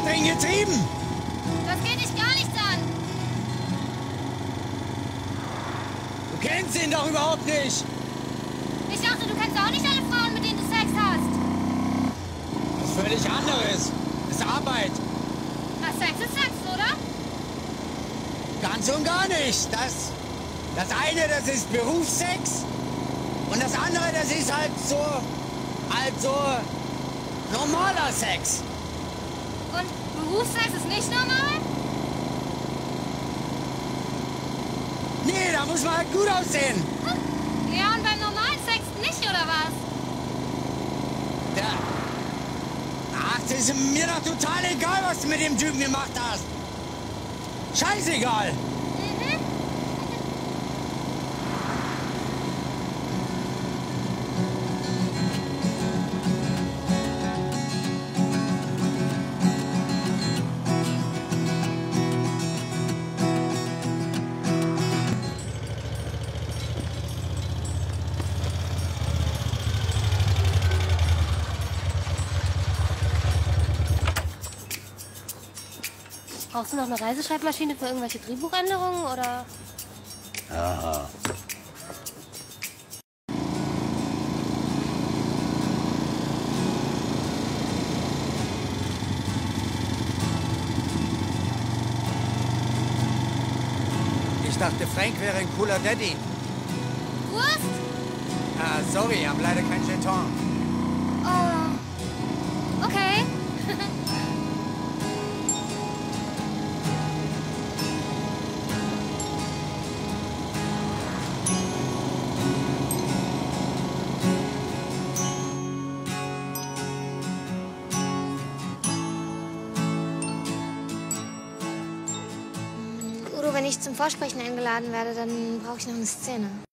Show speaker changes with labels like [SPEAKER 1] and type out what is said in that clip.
[SPEAKER 1] drin getrieben?
[SPEAKER 2] Das geht dich gar nichts an.
[SPEAKER 1] Du kennst ihn doch überhaupt nicht.
[SPEAKER 2] Ich dachte, du kennst auch nicht alle Frauen, mit denen du Sex hast.
[SPEAKER 1] Was völlig anderes. Das ist Arbeit.
[SPEAKER 2] Na, Sex ist Sex, oder?
[SPEAKER 1] Ganz und gar nicht. Das eine, das ist Berufssex. Und das andere, das ist halt so normaler Sex.
[SPEAKER 2] Und Berufssex ist nicht normal?
[SPEAKER 1] Nee, da muss man halt gut aussehen.
[SPEAKER 2] Ja, und beim normalen Sex nicht, oder was?
[SPEAKER 1] Ja. Ach, das ist mir doch total egal, was du mit dem Typen gemacht hast. Scheißegal.
[SPEAKER 2] Brauchst du noch eine Reiseschreibmaschine für irgendwelche Drehbuchänderungen, oder?
[SPEAKER 1] Aha. Ich dachte, Frank wäre ein cooler Daddy.
[SPEAKER 2] Wurst?
[SPEAKER 1] Ah, sorry, haben leider kein Jeton.
[SPEAKER 2] Oh. Okay. Udo, wenn ich zum Vorsprechen eingeladen werde, dann brauche ich noch eine Szene.